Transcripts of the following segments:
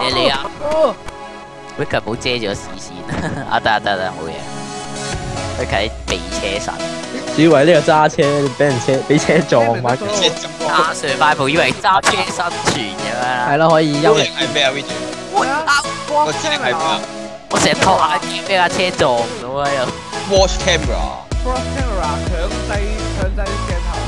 你啊 ！Vicky 唔好遮住個視線啊！得冇嘢。Vicky 避車神， 主以為呢個揸車俾車撞埋。 阿 Sir 快步以為揸車生存咁樣。 係咯，可以休息。 係咩啊 v i g 個指令係咩啊？ 我成日托眼鏡俾架車撞到啊！又 Watch camera。 Watch camera 強制鏡頭。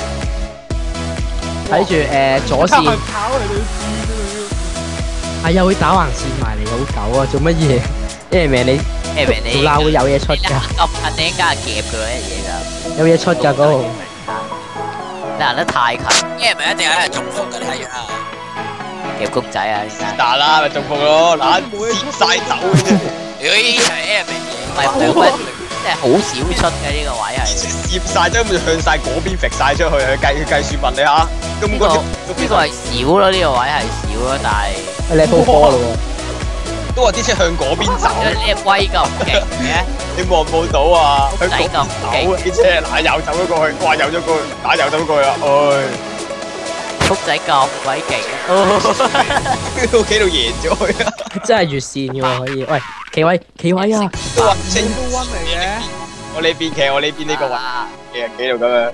睇住左線。 跑嚟你轉係啊，會打橫線埋嚟，好狗啊！做乜嘢？因為你做鬧會有嘢出㗎。 咁近你家夾佢一嘢㗎。 有嘢出㗎嗰度。 你行得太近，因為咪一定係中伏㗎，你睇下。夾公仔啊！ 打啦，咪中伏咯，嗱，接晒走嘅啫。 咦，係 M 唔係冇乜，即係好少出嘅呢個位係。 接晒將佢向晒嗰邊揈晒出去，計算問你下。咁呢個係少咯，呢個位係少咯，但係。 你鋪波咯喎！ 都話啲車向嗰邊走。 你威咁勁嘅？ 你望唔望到啊？ 向嗰邊走啲車嗱又走咗過去，哇又咗過去，打又走過去啦，唉！ 福仔咁鬼勁， 都企度贏咗佢啊！ 真係越線嘅喎，可以。喂，企位啊！ 都話都溫嚟嘅。 我呢邊企，我呢邊呢個位，企度咁樣。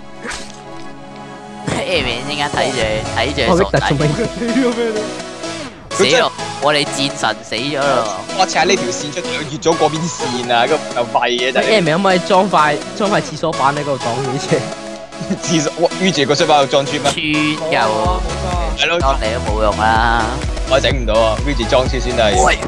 咩名？陣間睇住傻仔。死咯！我哋戰神死咗咯！ 我扯呢條線出嚟，越咗嗰邊線啊！咁又廢嘅真係。 明可唔可以裝塊廁所板喺嗰度擋住車？ 廁所，於住個書包度裝磚咩？ 磚又係咯， 裝嚟都冇用啦。 我整唔到啊 ！於住裝車先係。喂！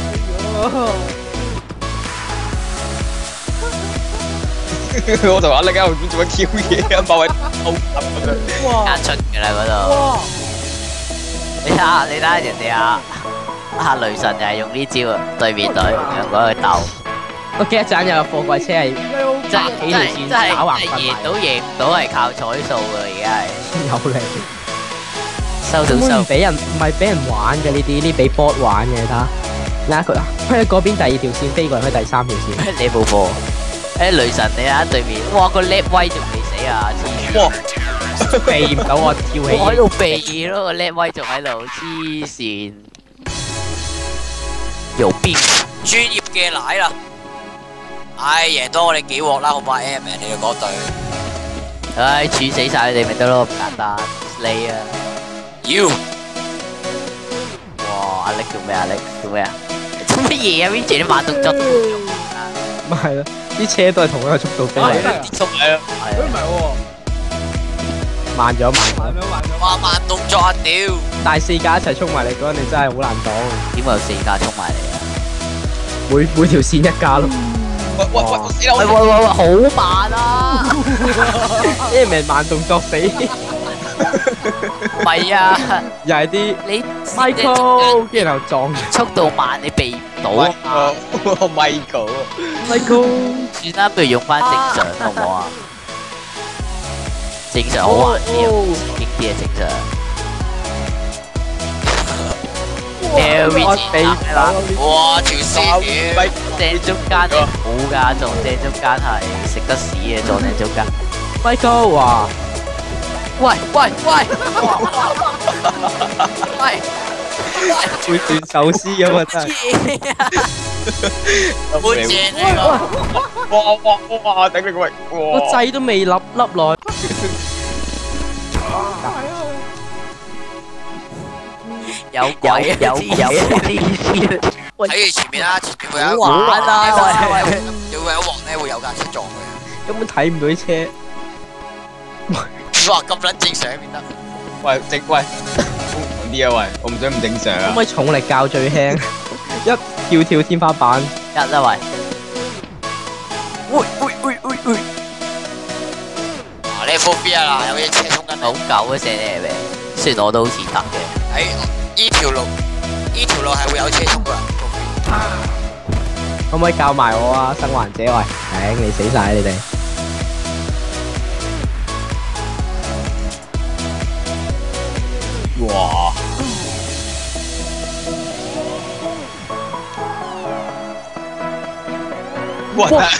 我就話你間後邊做乜 Q 嘢啊？某位偷襲咁樣。 加出嘅啦嗰度。你睇下人哋阿雷神就係用呢招啊，對面隊兩個去鬥。 我記得陣有貨櫃車係真係幾條線打橫分贏唔到係靠彩數㗎，而家係。 有力。 收到收。 唔係俾人玩嘅呢啲俾 bot 玩嘅，睇下。嗱佢喺嗰邊第二條線飛過嚟，去第三條線。 你冇貨。雷神你睇對面，哇個叻威仲未死啊！ 哇！ 避唔到我跳起。 我喺度避咯，個叻威仲喺度，黐線。右邊專業嘅奶啦，唉贏多我哋幾鑊啦，好唔好 M 你哋嗰隊？唉處死晒你哋咪得咯，咁簡單。你啊，妖！哇阿力做咩啊？力做咩啊？做乜嘢啊 ？Vinny 啲慢動作都冇用啊！ 咪係咯，啲車都係同一個速度飛嚟。 啲速係啊， 佢唔係喎。 慢咗。 哇慢動作啊屌！ 帶4架一齊衝埋嚟嗰陣，你真係好難擋。 點會有4架衝埋嚟啊？ 每條線1架咯。 喂，好慢啊！ 呢咪慢動作死。 唔係啊， 又係啲你 Michael，然後撞速度慢，你避唔到啊 ！Michael， 算啦，不如用翻正常好唔好啊？正常好玩啲啊，激啲啊正常。哇！條線正中間係冇㗎，撞正中間係食得屎嘅，撞正中間。 Michael 話： 喂！ 會斷壽司咁啊！真係。 好正呢個！ 哇！頂你個胃！ 個掣都未粒落。 有鬼啊！有睇住前面啦，前面會有玩啦，喂！會有鑊咧，會有架車撞佢。 根本睇唔到啲車。 哇！咁撚正常邊得？ 喂，喂，啲啊喂，我唔想唔正常啊！ 可唔可以重力較最輕？一跳天花板。 一啦喂！喂！啊！你係 4B 啊？有隻車衝緊好狗嘅射你係咪？雖然我都好似得嘅。呢條路係會有車衝㗎。 可唔可以教埋我啊？生還者喂，頂你死晒你哋！ 哇！哇！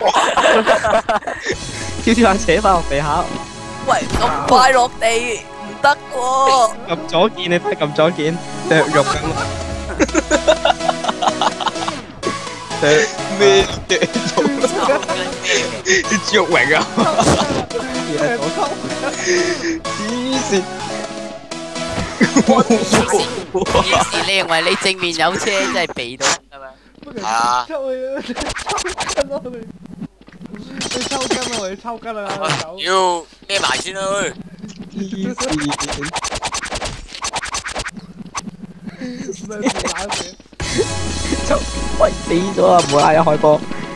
跳下扯翻落地下。 喂，咁快落地， 得喎。 撳左鍵，你快撳左鍵，剁肉咁咯。咩剁肉？啲豬肉榮啊！黐線！ 件事你認為你正面有車真係避到係咪？係啊。 抽去抽筋咯你抽筋啊！你抽筋啊！ 要孭埋先啦，喂！ 黐線！ 咩事打死？ 喂，死咗啊！唔好拉一開波。